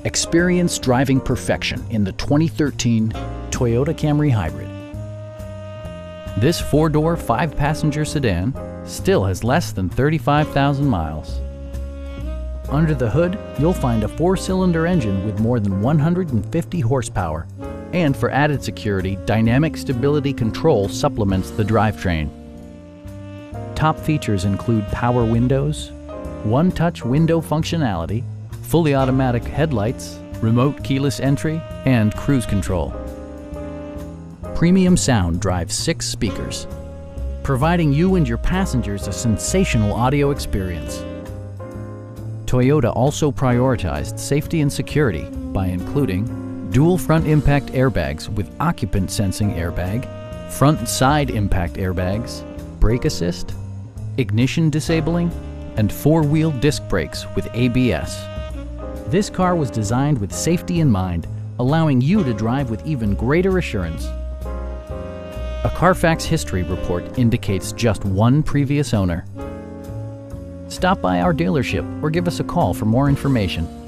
Experience driving perfection in the 2013 Toyota Camry Hybrid. This four-door, five-passenger sedan still has less than 35,000 miles. Under the hood, you'll find a four-cylinder engine with more than 150 horsepower. And for added security, dynamic stability control supplements the drivetrain. Top features include power windows, one-touch window functionality, fully automatic headlights, remote keyless entry, and cruise control. Premium sound drives 6 speakers, providing you and your passengers a sensational audio experience. Toyota also prioritized safety and security by including dual front impact airbags with occupant sensing airbag, front and side impact airbags, brake assist, ignition disabling, and four-wheel disc brakes with ABS. This car was designed with safety in mind, allowing you to drive with even greater assurance. A Carfax history report indicates just one previous owner. Stop by our dealership or give us a call for more information.